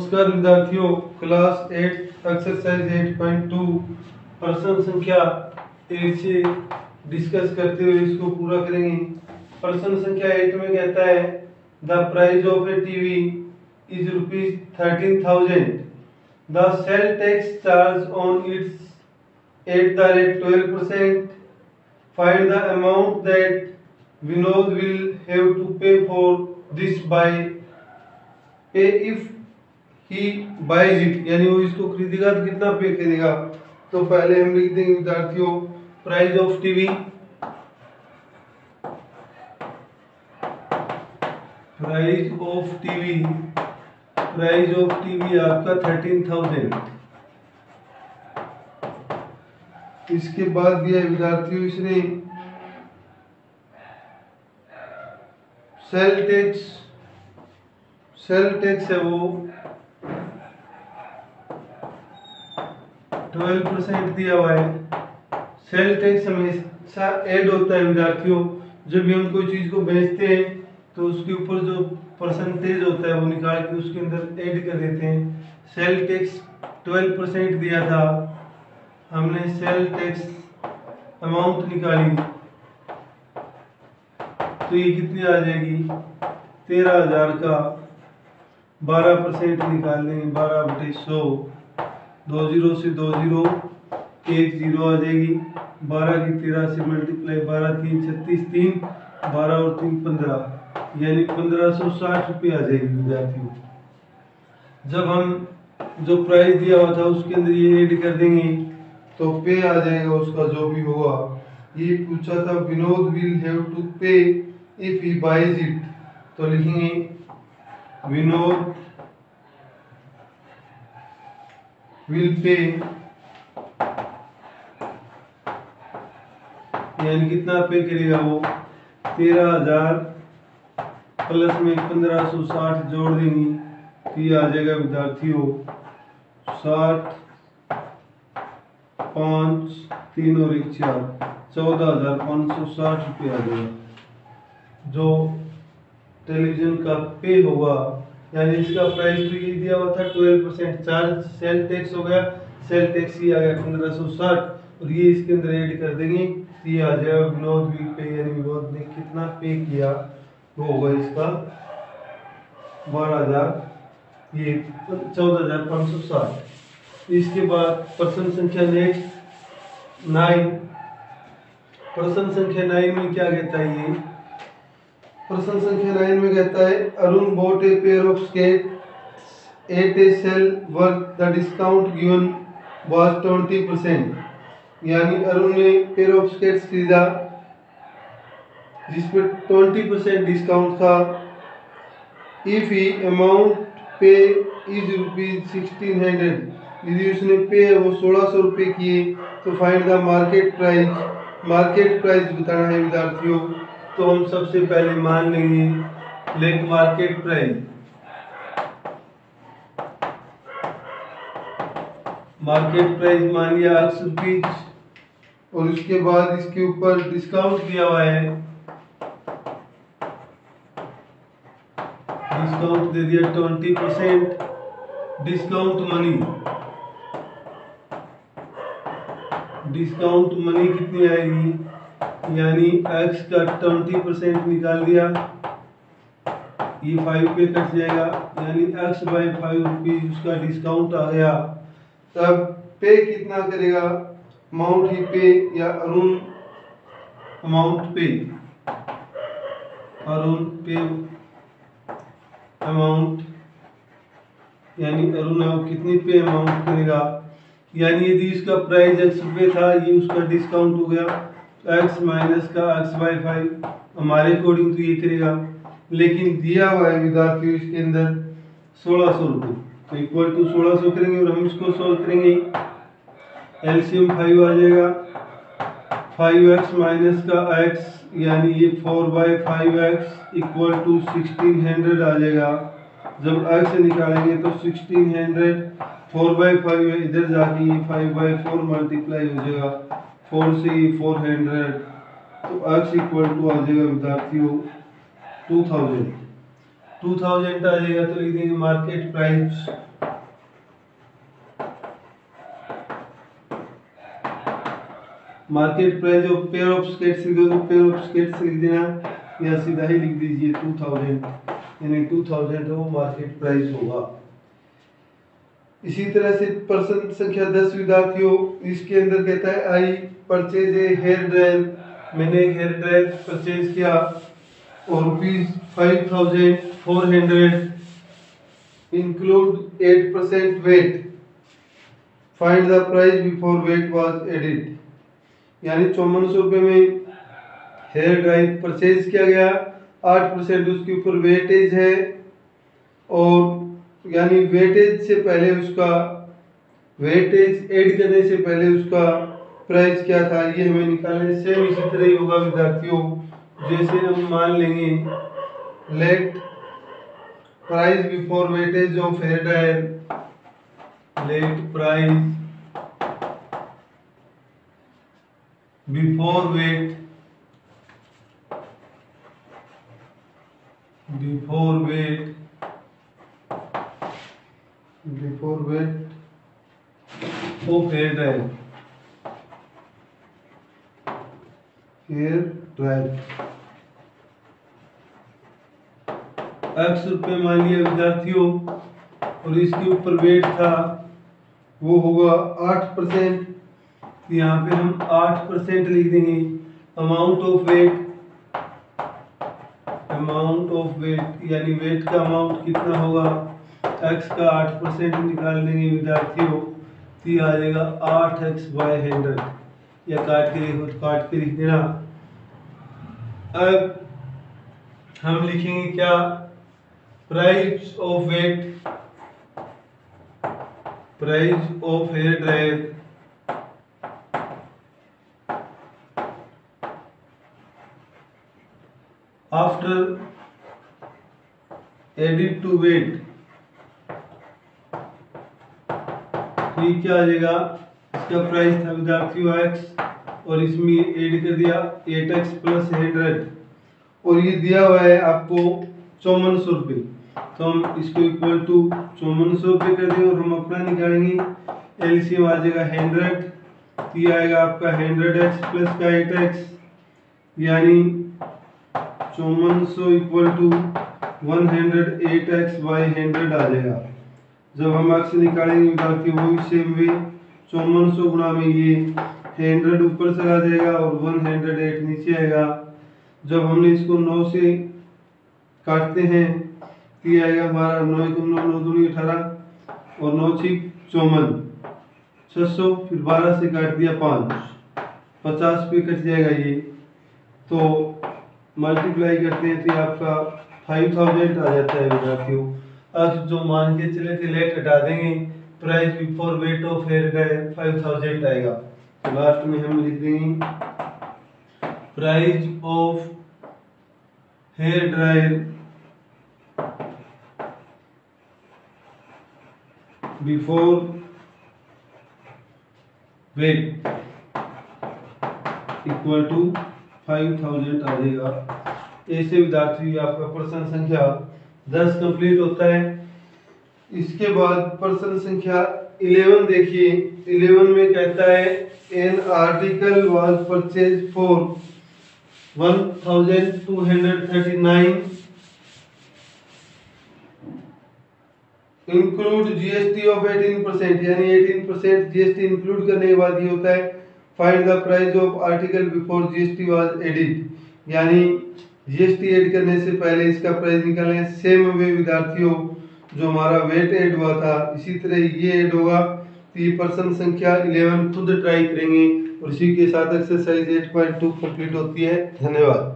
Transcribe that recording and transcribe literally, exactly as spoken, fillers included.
नमस्कार विद्यार्थियों, class eight exercise eight point two प्रश्न संख्या एक से डिस्कस करते हुए इसको पूरा करेंगे। प्रश्न संख्या एट में कहता है the price of a TV is rupees thirteen thousand, the sale tax charge on its at the rate twelve percent, find the amount that Vinod will have to pay for this by pay if he buys it, यानी वो इसको खरीदेगा तो कितना पे करेगा। तो पहले हम लिख देंगे विद्यार्थियों price of TV, price of TV price of TV आपका थर्टीन थाउजेंड। इसके बाद दिया विद्यार्थियों इसने सेल टैक्स, सेल टैक्स है वो ट्वेल्व परसेंट दिया हुआ है। सेल टैक्स हमेशा ऐड होता है विद्यार्थियों, जब भी हम कोई चीज को बेचते हैं तो उसके ऊपर जो परसेंटेज होता है वो निकाल के उसके अंदर ऐड कर देते हैं। सेल टैक्स ट्वेल्व परसेंट दिया था, हमने सेल टैक्स अमाउंट निकाली तो ये कितनी आ जाएगी तेरह हजार का बारह परसेंट निकाल लेंगे, बारह बटे सौ, दो जीरो से दो जीरो एक जीरो आ जाएगी, बारह की तेरह से मल्टीप्लाई, बारह तीन छत्तीस, तीन बारह और तीन पंद्रह, यानी पंद्रह सौ साठ रुपये आ जाएगी विद्यार्थियों। जब हम जो प्राइस दिया हुआ था उसके अंदर ये ऐड कर देंगे तो पे आ जाएगा उसका जो भी होगा। ये पूछा था Vinod will have to pay if he buys it, तो लिखेंगे विनोद विल पे, यानी कितना पे करेगा वो तेरह हजार प्लस में पंद्रह सौ साठ जोड़ देंगे तो ये आ जाएगा विद्यार्थियों साठ पाँच तीन और एक चार चौदह हजार पाँच सौ साठ रुपये आ जाएगा जो टेलीविजन का पे होगा। यानी इसका प्राइस तो ये दिया हुआ था twelve percent, charge sale tax हो गया, सेल टैक्स ही आ गया पंद्रह सौ साठ और ये इसके अंदर ऐड कर देंगे तो ये आ जाएगा विनोद विल पे, यानी विनोद ने कितना पे किया वो होगा इसका बारह हजार ये चौदह हजार पाँच सौ साठ। इसके बाद प्रश्न संख्या नेक्स्ट नाइन, प्रश्न संख्या नाइन में क्या कहता है ये प्रश्न संख्या नाइन में कहता है Arun bought a pair of skates at a sale worth the discount given was twenty percent, यानी अरुण ने पेयर ऑफ स्केट्स खरीदा जिस पर ट्वेंटी परसेंट डिस्काउंट था। If he amount pay is rupees sixteen hundred, यदि उसने पे वो सोलह सौ रुपये किए तो find the market price, market price बताना है विद्यार्थियों। तो हम सबसे पहले मान लेंगे let market price, market price मान लिया अस्सी रुपीज और उसके बाद इसके ऊपर डिस्काउंट दिया हुआ है, डिस्काउंट दे दिया twenty percent, discount money, discount money कितनी आएगी, यानी x का ट्वेंटी परसेंट निकाल दिया, ये फाइव पे कट जाएगा, यानी x बाई फाइव रुपीज उसका डिस्काउंट आ गया। तब पे कितना करेगा, अमाउंट ही पे या अरुण अमाउंट पे, अरुण पे अमाउंट, यानी अरुण है वो कितनी पे अमाउंट करेगा, यानी यदि इसका प्राइस एक्स रुपये था ये उसका डिस्काउंट हो गया x माइनस का x बाई फाइव, हमारे अकॉर्डिंग तो ये करेगा, लेकिन दिया हुआ है विद्यार्थियों इसके अंदर सोलह सौ रुपये तो इक्वल टू सोलह सौ करेंगे और हम इसको सोल्व करेंगे। एलसीएम फाइव आ जाएगा, फाइव एक्स माइनस का x यानी ये four by five x equal to sixteen hundred आ जाएगा। जब x निकालेंगे तो sixteen hundred four by five इधर जाके ये फाइव बाई फोर मल्टीप्लाई हो जाएगा, फोर से ये फोर हंड्रेड तो x इक्वल टू आ जाएगा विद्यार्थियों टू थाउजेंड, टू थाउजेंड आ जाएगा तो लिख देंगे market price market price of pair of skates लिखो तो पेयर ऑफ स्केट्स लिख देना, या सीधा ही लिख दीजिए टू थाउजेंड, यानी टू थाउजेंड वो मार्केट प्राइस होगा। इसी तरह से प्रश्न संख्या दस विद्यार्थियों, इसके अंदर कहता है I purchase a hair dryer, मैंने एक हेयर ड्रायर परचेज किया और rupees five thousand four hundred include eight percent VAT, find the price before VAT was added. यानी चौवन सौ रुपये में हेयर ड्रायर परचेज किया गया, आठ परसेंट उसके ऊपर वेटेज है, और यानी वेटेज से पहले उसका वेटेज ऐड करने से पहले उसका प्राइस क्या था ये हमें निकालने। सेम इसी तरह ही होगा विद्यार्थियों, जैसे हम मान लेंगे let price before weightage of hair dryer, let price before VAT before VAT before VAT of hair dryer hair dryer x रुपये मान लिया विद्यार्थियों, और इसके ऊपर वेट था वो होगा आठ परसेंट, यहाँ पे हम आठ परसेंट लिख देंगे। Amount of VAT amount of VAT यानी वेट का अमाउंट कितना होगा, एक्स का आठ परसेंट निकाल देंगे विद्यार्थियों, तो ये आ जाएगा आठ एक्स बाई हंड्रेड, या काट के लिखो तो काट के लिख देना। अब हम लिखेंगे क्या, price of VAT price of hair dryer after added to VAT, ये क्या आ जाएगा, इसका प्राइस था विद्यार्थियों एक्स, और इसमें ऐड कर दिया एट एक्स प्लस हंड्रेड, और ये दिया हुआ है आपको चौवन सौ रुपये, तो हम इसको इक्वल टू चौवन सौ रुपये कर दें और हम अपना निकालेंगे। एलसीएम आ जाएगा हंड्रेड, तो ये आएगा आपका हंड्रेड एक्स प्लस का एट एक्स, यानी चौवन सौ equal to one hundred eight x by hundred आ जाएगा। जब हम एक्स निकालेंगे विद्यार्थियों वही सेम वे चौवन सौ गुणा में ये हंड्रेड ऊपर चला जाएगा और वन हंड्रेड एट नीचे आएगा। जब हमने इसको नौ से काटते हैं तो ये आएगा हमारा नौ एक नौ नौ दूनी अठारह और नौ छिक चौवन, छः सौ फिर बारह से काट दिया पाँच, पचास पे कट जाएगा ये, तो मल्टीप्लाई करते हैं तो ये आपका फाइव थाउजेंड आ जाता है विद्यार्थियों। अब जो मान के चले थे लेट हटा देंगे, price before VAT of hair dryer five thousand आएगा, तो लास्ट में हम लिख देंगे price of hair dryer before VAT equal to five thousand आ जाएगा। ऐसे विद्यार्थी आपका प्रश्न संख्या दस कंप्लीट होता है। इसके बाद प्रश्न संख्या इलेवन देखिए, इलेवन में कहता है an article was purchase for one thousand two hundred thirty nine include GST of eighteen percent, यानी एटीन परसेंट जीएसटी इंक्लूड करने के बाद ये होता है find the price of article before GST was added, यानी जीएसटी ऐड करने से पहले इसका प्राइस निकालें। सेम वे विद्यार्थियों जो हमारा वेट ऐड हुआ था इसी तरह ये ऐड होगा। तो ये प्रश्न संख्या इलेवन खुद ट्राई करेंगे और इसी के साथ exercise eight point two complete होती है। धन्यवाद।